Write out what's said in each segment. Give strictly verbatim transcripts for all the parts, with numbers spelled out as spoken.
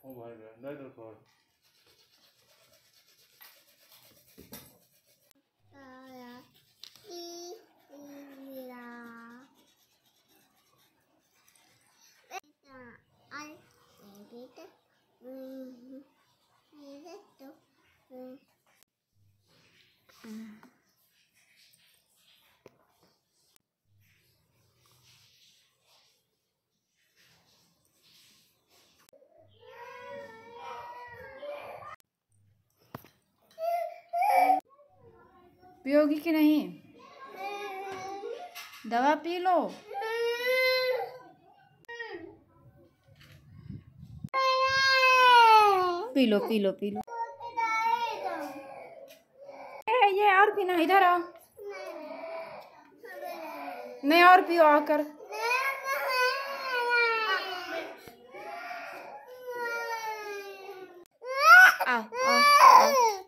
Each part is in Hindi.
ओ भाई नहीं तो छोड़ पियोगी कि नहीं? दवा पी लो। पी लो पी लो पी लो। ये ये और पीना, इधर आओ। नहीं और पियो आकर। आओ आओ आओ।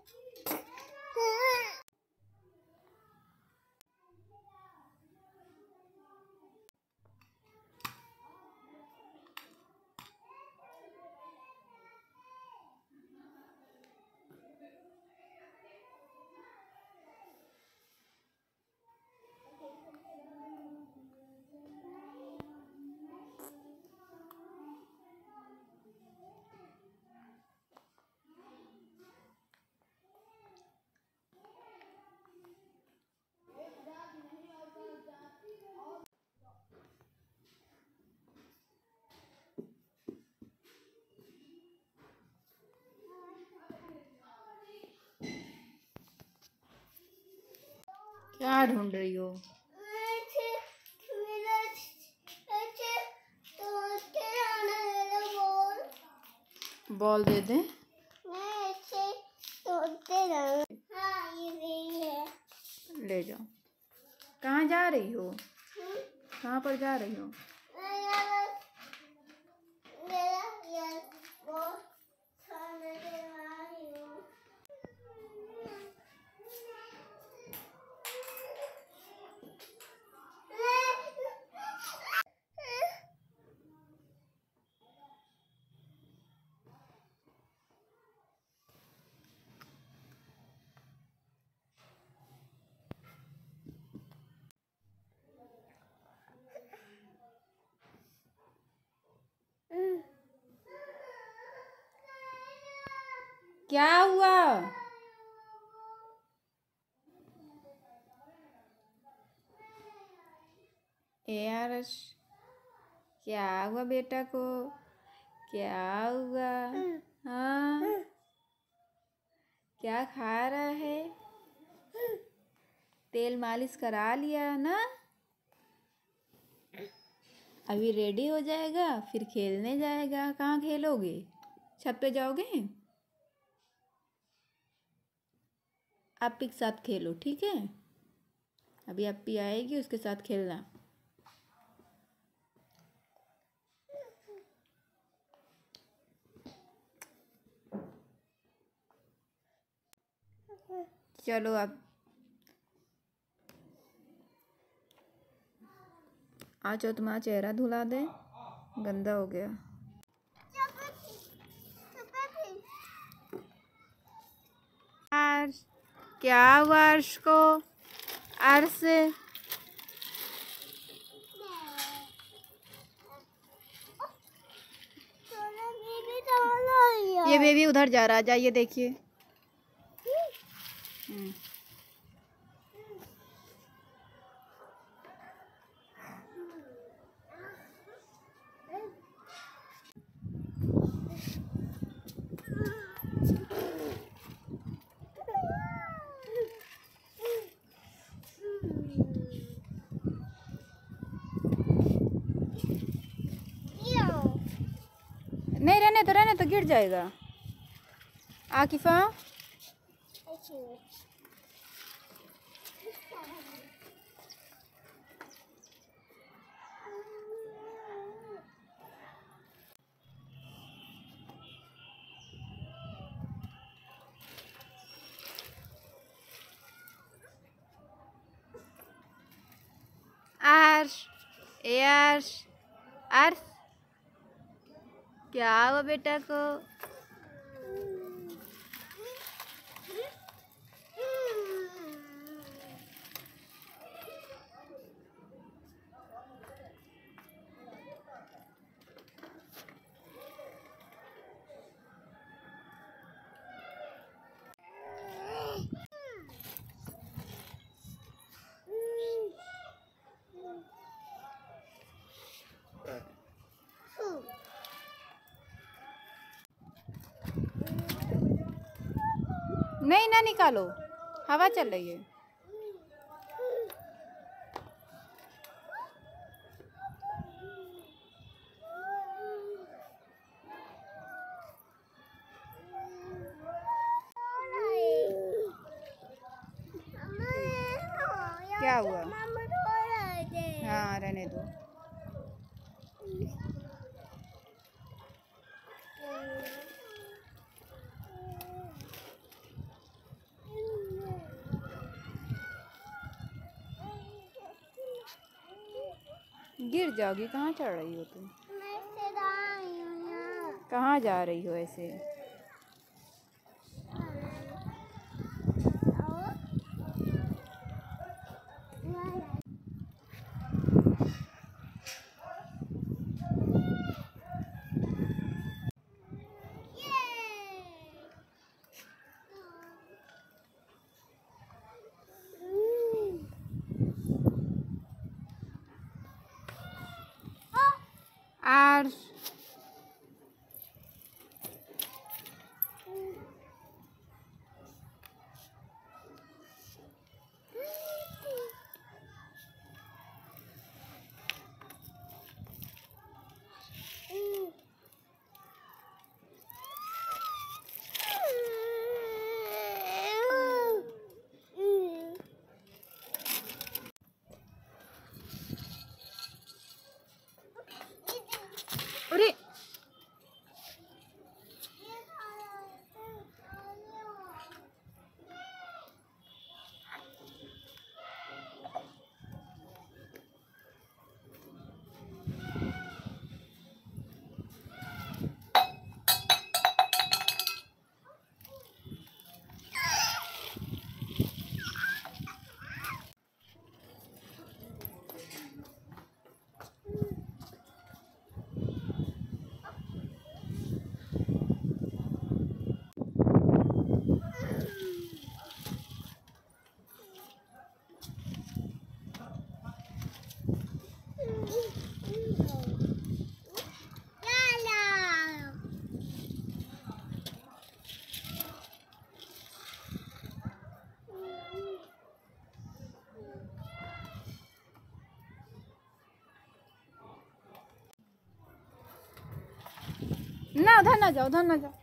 क्या ढूंढ रही हो? बॉल दे दे। ले जाओ। कहाँ जा रही हो? कहाँ पर जा रही हो? क्या हुआ? यार क्या हुआ बेटा को? क्या हुआ? हाँ, क्या खा रहा है? तेल मालिश करा लिया ना? अभी रेडी हो जाएगा, फिर खेलने जाएगा। कहाँ खेलोगे? छत पे जाओगे? आप के साथ खेलो, ठीक है? अभी अप्पी आएगी, उसके साथ खेलना। चलो अब आज तो तुम्हारा चेहरा धुला दे, गंदा हो गया। अर्श, क्या हुआ अर्श को? अर्श ये बेबी उधर जा रहा है, जाइए देखिए। नहीं रहने तो रहने तो गिर जाएगा। आकिफा अर्श, अर्श, अर्श क्या हुआ बेटा को? नहीं ना निकालो, हवा चल रही है। क्या हुआ? हाँ रहने दो। गिर जाओगी, कहाँ चढ़ रही हो तुम? कहाँ जा रही हो ऐसे? आर अरे ना, उधर ना जाओ, उधर ना जाओ।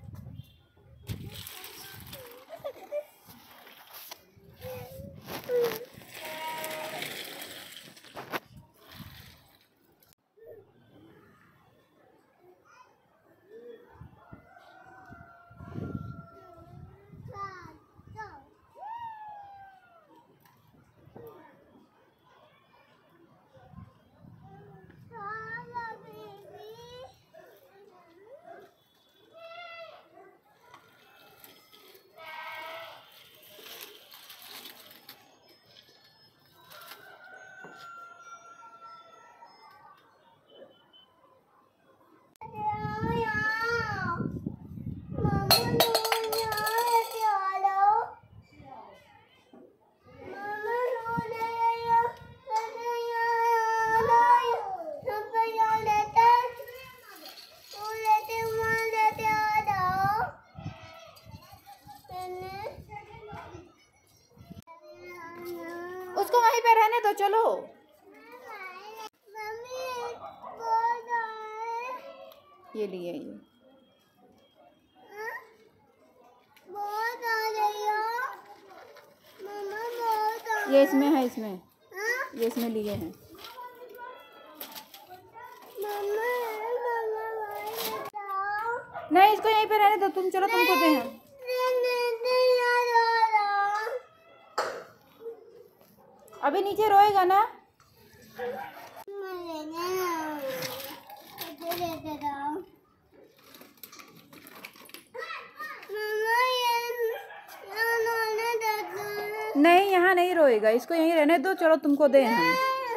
उसको वहीं पे रहने दो, चलो। ये लिए ये ये इसमें है, इसमें ये इसमें लिए हैं। नहीं, इसको यहीं पे रहने दो तुम, चलो तुमको दे हैं। अभी नीचे रोएगा ना। नहीं, यहाँ नहीं रोएगा, इसको यहीं रहने दो। चलो तुमको दे हम।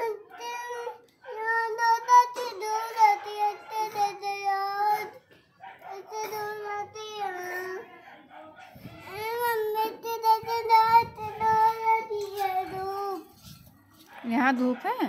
यहाँ धूप है।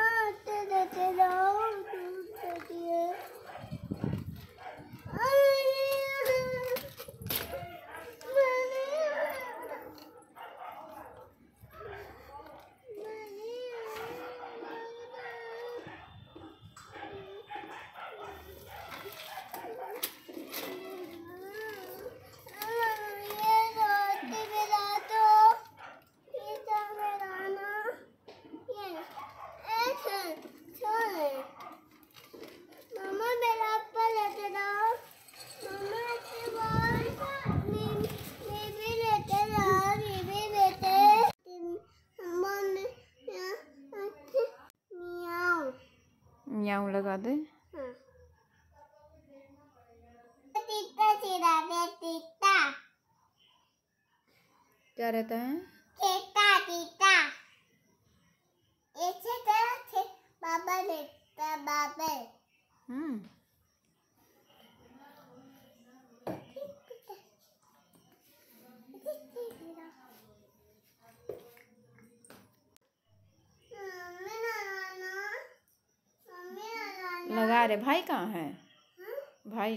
म्याऊं लगा दे। क्या रहता है? टीता टीता ऐसे तरह बाबा देखता बाबा। हम्म लगा रहे। भाई कहाँ है? भाई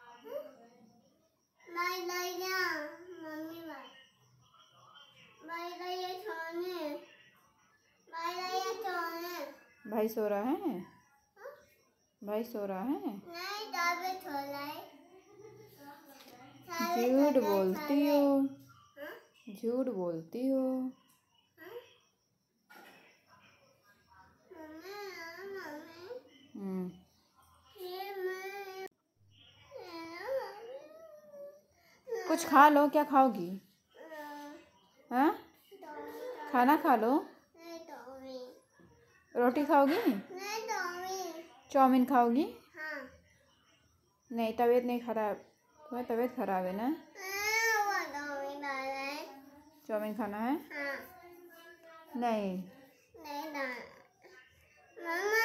भाई भाई जा मम्मी भाई भाई भाई ये सोने भाई भाई ये सोने। भाई सो रहा है? भाई सो रहा है? नहीं दावे सो रहा है। झूठ बोलती हो, झूठ बोलती हो। हम्म कुछ खा लो। क्या खाओगी? हाँ, खाना खा लो। रोटी खाओगी? चाउमीन खाओगी? हाँ। नहीं, तबीयत नहीं खराब, तुम्हारी तबीयत खराब है ना। चाउमीन खाना है? हाँ। नहीं, नहीं मम्मा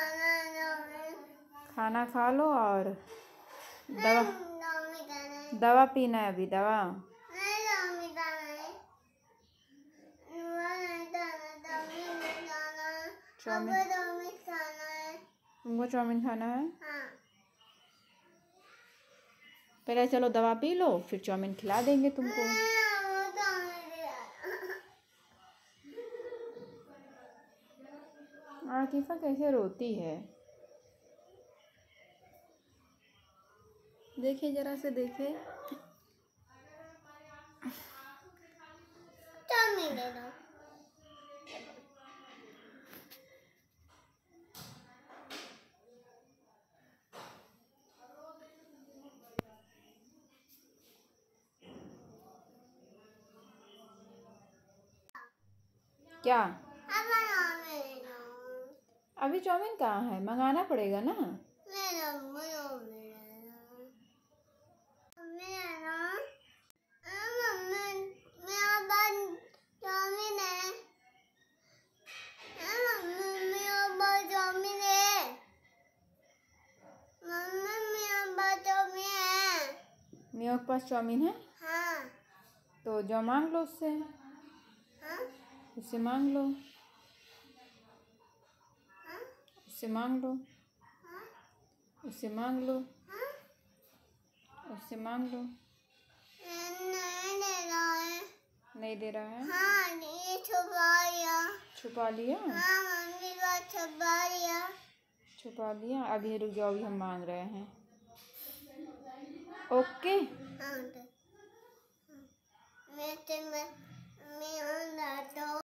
खाना खा लो और दवा दवा पीना है अभी। दवा चाउमीन तुमको चाउमीन खाना है? हाँ। पहले चलो दवा पी लो, फिर चाउमीन खिला देंगे तुमको। आतिफा कैसे रोती है, देखिए जरा से देखिए। चाउमीन दे दो। क्या? अभी चाउमीन कहाँ है? मंगाना पड़ेगा ना। मियाँ के पास चाउमीन है? हाँ। तो जो मांग लो उससे। हाँ? उससे मांग लो। हाँ? उससे मांग लो। हाँ? उससे मांग लो। हाँ? उससे मांग लो। नहीं दे रहा है। नहीं दे रहा है? हाँ, ये छुपा लिया। छुपा लिया? हाँ मम्मी का छुपा लिया। छुपा लिया। अभी रुक जाओ, अभी हम मांग रहे हैं। ओके। हाँ, मैं मैं मैं